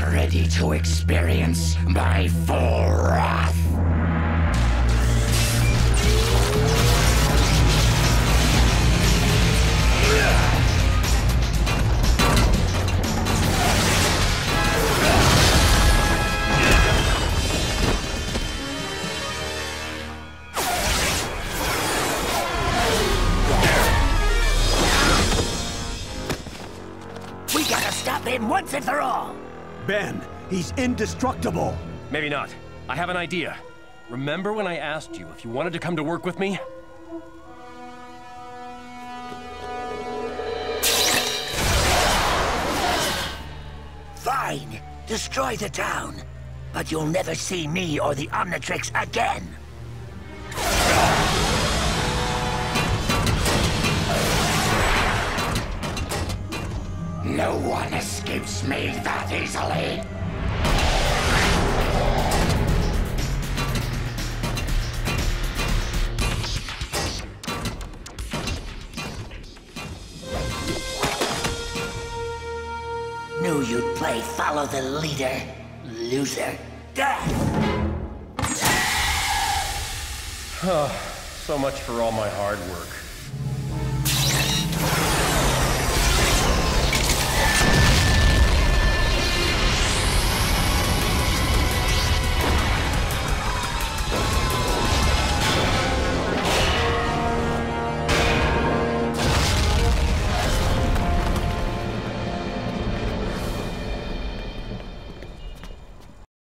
ready to experience my full wrath. We gotta stop him once and for all! Ben, he's indestructible! Maybe not. I have an idea. Remember when I asked you if you wanted to come to work with me? Fine. Destroy the town. But you'll never see me or the Omnitrix again. No one escapes me that easily. Knew you'd play follow the leader, loser. Death! So much for all my hard work.